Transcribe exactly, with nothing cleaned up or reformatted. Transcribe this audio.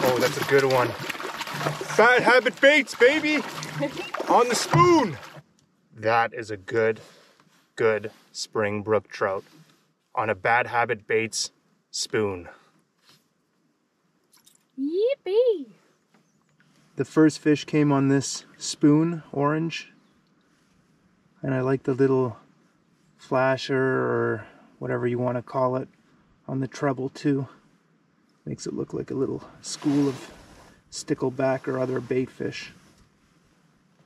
Oh, that's a good one. Bad habit baits, baby! On the spoon! That is a good, good spring brook trout on a bad habit baits spoon. Yippee! The first fish came on this spoon, orange. And I like the little flasher or whatever you want to call it on the treble too. Makes it look like a little school of stickleback or other bait fish.